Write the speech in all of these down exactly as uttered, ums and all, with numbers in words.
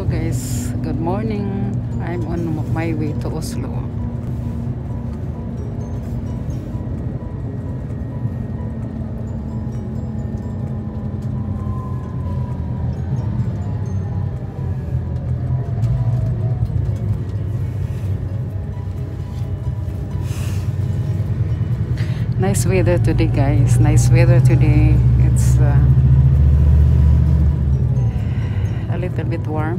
guys, good morning. I'm on my way to Oslo. Nice weather today, guys. Nice weather today. It's uh, a little bit warm.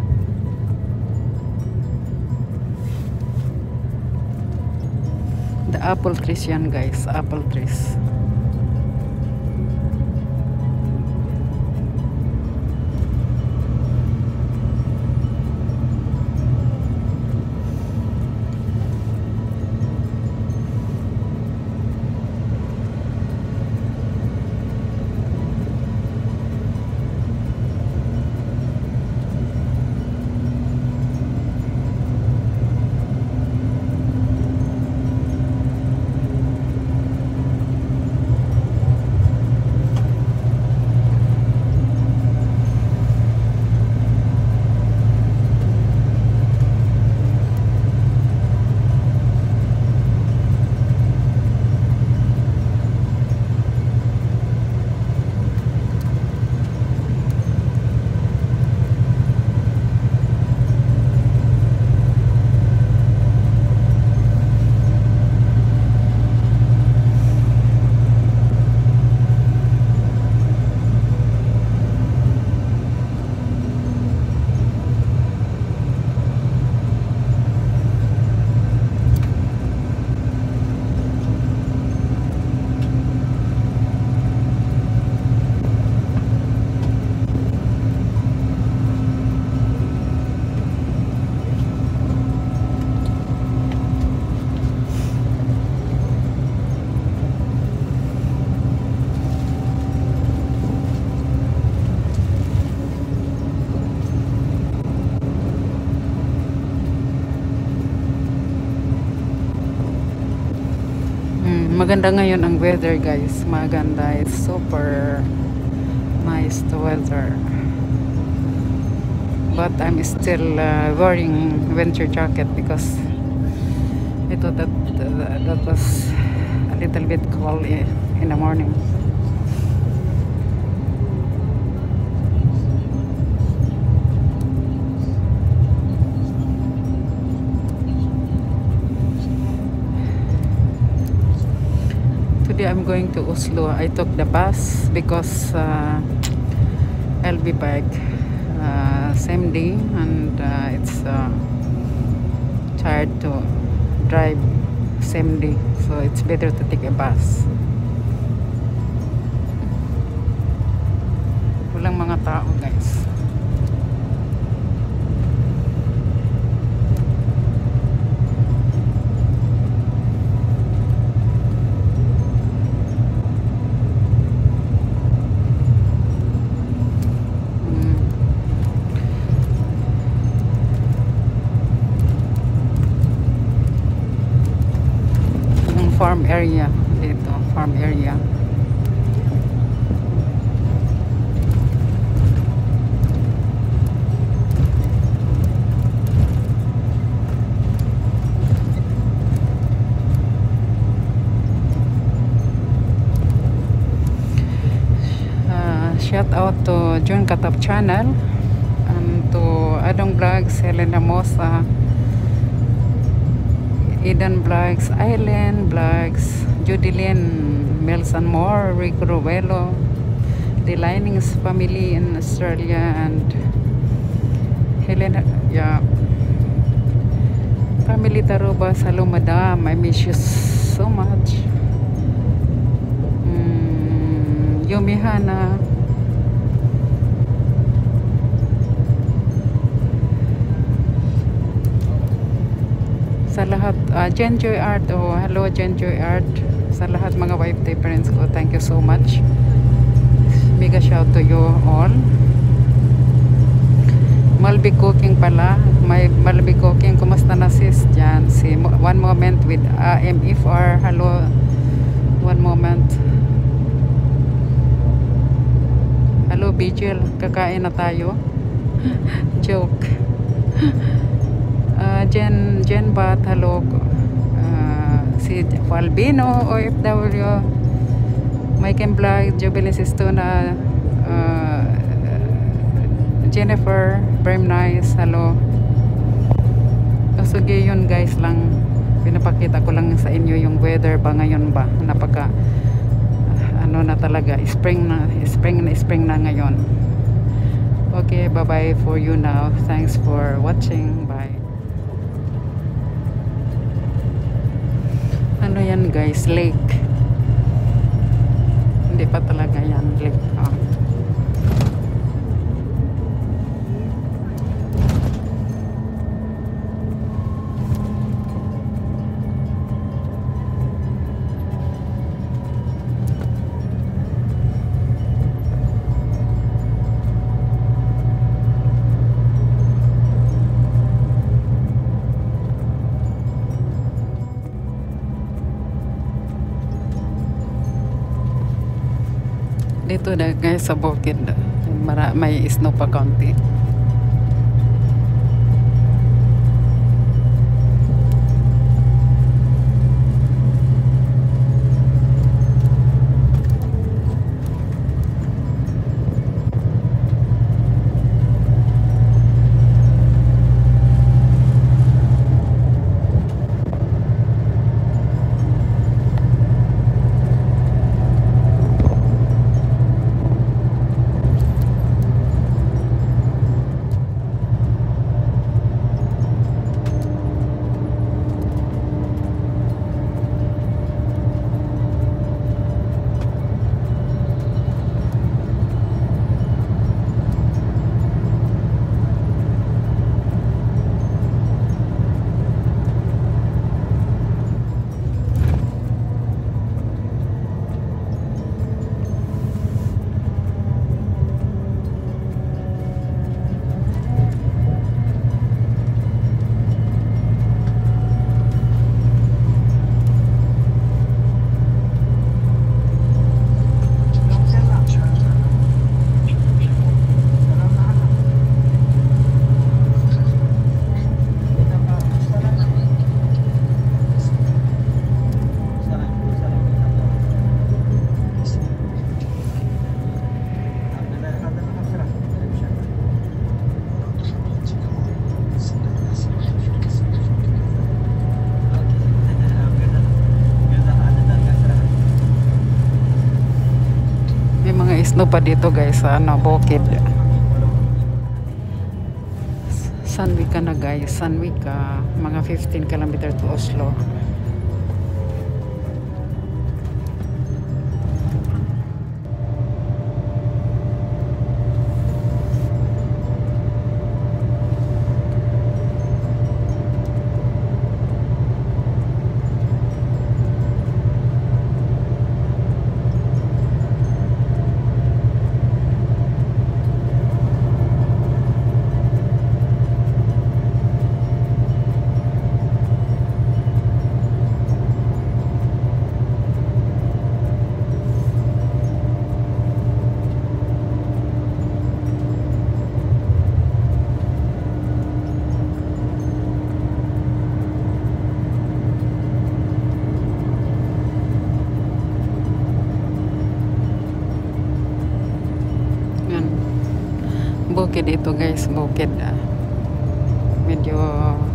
The apple trees yan, guys. Apple trees. Maganda ngayon ang weather, guys. Maganda. It's super nice the weather. But I'm still uh, wearing winter jacket because I thought that uh, that was a little bit cold in the morning. I'm going to Oslo. I took the bus because uh, I'll be back uh, same day, and uh, it's uh, tired to drive same day, so it's better to take a bus. Walang mga tao, guys. Farm area dito, farm area. Uh, shout out to John Katap channel and to Adong Vlogs, Helena Mosa, Eden Vlogs, Island Vlogs, Judilyn, Mills and More, Rico Rovelo, the Linings family in Australia, and Helena, yeah, family Tarobas. Hello, madam. I miss you so much. Mm, Yumihana. Sa lahat, uh, Genjoy Art, oh, hello Genjoy Art, sa lahat mga wife day parents ko, thank you so much. Mega shout to you all. Malby Cooking pala, may Malby Cooking, kumusta na sis dyan? Si One Moment with A M F R, hello, one moment. Hello Vigil, kakain na tayo. Joke. Uh, Jen, Jen Bat, hello. Uh, si Albino, O F W. Mike and Black, Jubilee Sistuna, uh, Jennifer, very nice, hello. So yun guys lang, pinapakita ko lang sa inyo yung weather ba ngayon ba, napaka uh, ano na talaga, spring na, spring na, spring na ngayon. Okay, bye bye for you now, thanks for watching, bye. Ano yan guys, lake. Hindi pa talaga yan, lake. Oh. Dito na guys sa bukid, Mara, may snow pa konti. Snow pa dito guys sa ano, bukid. Sunweek ka na guys, Sunweek ka, mga fifteen kilometers to Oslo. Bukid ito guys, bukid, ah. Medyo